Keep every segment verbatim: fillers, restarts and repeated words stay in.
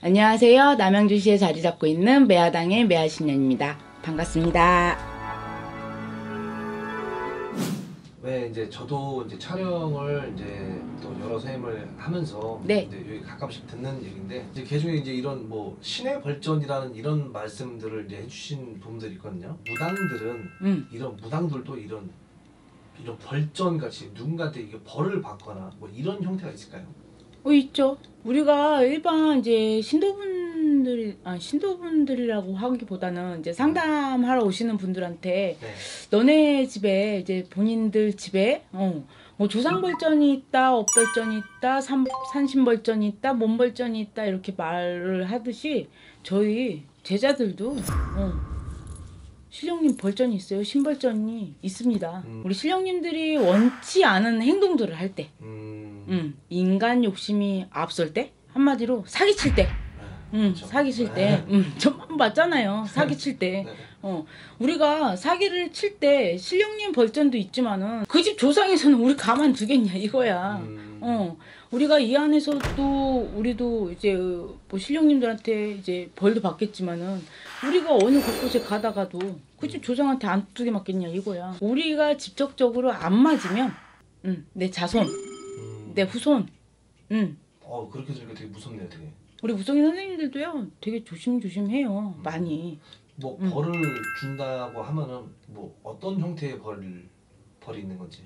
안녕하세요. 남양주시에 자리 잡고 있는 매화당의 매화신년입니다. 반갑습니다. 네, 이제 저도 이제 촬영을 이제 또 여러 선생님을 하면서 네. 이제 여기 가끔씩 듣는 얘기인데 이제 개중에 이제 이런 뭐 신의 벌전이라는 이런 말씀들을 이제 해주신 분들이 있거든요. 무당들은 음. 이런 무당들도 이런 이런 벌전 같이 누군가한테 이게 벌을 받거나 뭐 이런 형태가 있을까요? 어, 있죠. 우리가 일반 이제 신도분들이, 아, 신도분들이라고 하기보다는 이제 상담하러 오시는 분들한테 네. 너네 집에 이제 본인들 집에 어, 뭐 조상벌전이 있다, 업벌전이 있다, 산, 산신벌전이 있다, 몸벌전이 있다 이렇게 말을 하듯이 저희 제자들도 어, 신령님 벌전이 있어요. 신벌전이 있습니다. 음. 우리 신령님들이 원치 않은 행동들을 할 때, 음. 음, 인간 욕심이 앞설 때, 한마디로 사기칠 때, 음, 그렇죠. 사기칠 때, 음, 전만 봤잖아요. 사기칠 때, 네. 어, 우리가 사기를 칠 때 신령님 벌전도 있지만은 그 집 조상에서는 우리 가만두겠냐 이거야. 음. 어, 우리가 이 안에서도 우리도 이제 뭐 신령님들한테 이제 벌도 받겠지만은 우리가 어느 곳곳에 가다가도 그 집 조상한테 안 두게 맞겠냐 이거야. 우리가 직접적으로 안 맞으면, 음, 내 자손, 음. 내 후손, 음, 어 그렇게 들으니까 되게 무섭네요, 되게. 우리 무속인 선생님들도요 되게 조심조심해요. 많이. 뭐 음. 벌을 준다고 하면은 뭐 어떤 형태의 벌 벌이 있는 건지.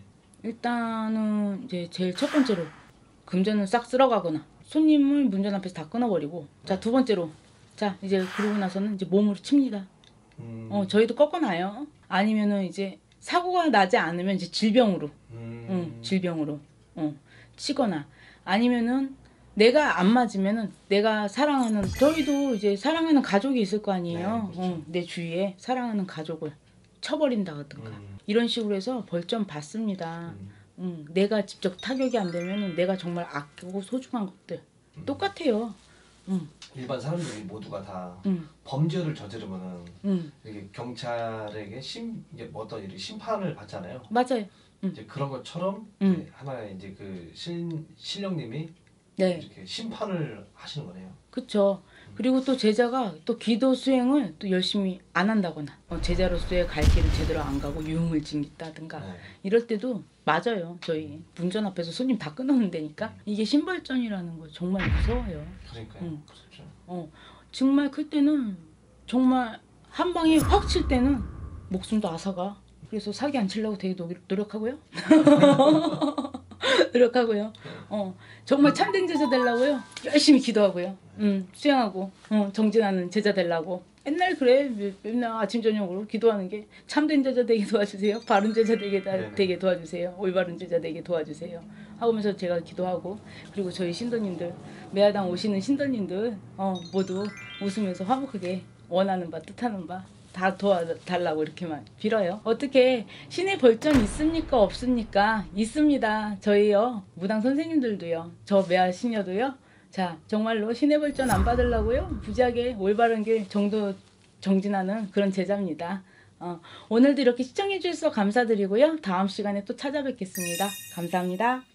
일단은 이제 제일 첫 번째로 금전을 싹 쓸어가거나 손님을 문전 앞에서 다 끊어버리고, 자 두 번째로 자 이제 그러고 나서는 이제 몸으로 칩니다. 음. 어 저희도 꺾어놔요. 아니면은 이제 사고가 나지 않으면 이제 질병으로, 음. 응, 질병으로 어 치거나, 아니면은 내가 안 맞으면은 내가 사랑하는, 저희도 이제 사랑하는 가족이 있을 거 아니에요. 네, 그렇죠. 어, 내 주위에 사랑하는 가족을 쳐버린다든가 음. 이런 식으로 해서 벌점 받습니다. 음. 음, 내가 직접 타격이 안 되면은 내가 정말 아끼고 소중한 것들 음. 똑같아요. 음, 일반 사람들이 모두가 다 음, 범죄를 저지르면은 음, 이게 경찰에게 심 이제 뭐 어떤 이 심판을 받잖아요. 맞아요. 음. 이제 그런 것처럼 음. 이제 하나의 이제 그 신 신령님이 네, 이렇게 심판을 하시는 거네요. 그쵸. 그리고 또 제자가 또 기도 수행을 또 열심히 안 한다거나, 어, 제자로서의 갈 길을 제대로 안 가고 유흥을 즐긴다든가 네. 이럴 때도 맞아요. 저희 문전 앞에서 손님 다 끊어놓는다니까. 이게 신벌전이라는 거 정말 무서워요. 그러니까요. 음. 그렇죠. 어, 정말 클 때는 정말 한 방에 확 칠 때는 목숨도 앗아가. 그래서 사기 안 치려고 되게 노, 노력하고요. 노력하고요. 어, 정말 참된 제자 되려고요. 열심히 기도하고요. 음, 수행하고, 어, 정진하는 제자 되려고. 옛날 그래. 맨날 아침 저녁으로 기도하는 게 참된 제자 되게 도와주세요. 바른 제자 되게, 다, 되게 도와주세요. 올바른 제자 되게 도와주세요. 하면서 제가 기도하고, 그리고 저희 신도님들, 매화당 오시는 신도님들 어, 모두 웃으면서 화목하게 원하는 바 뜻하는 바 다 도와달라고 이렇게만 빌어요. 어떻게 신의 벌전 있습니까? 없습니까? 있습니다. 저희요 무당 선생님들도요, 저 매화 신녀도요, 자 정말로 신의 벌전 안 받으려고요 부지하게 올바른 길 정도 정진하는 그런 제자입니다. 어, 오늘도 이렇게 시청해 주셔서 감사드리고요. 다음 시간에 또 찾아뵙겠습니다. 감사합니다.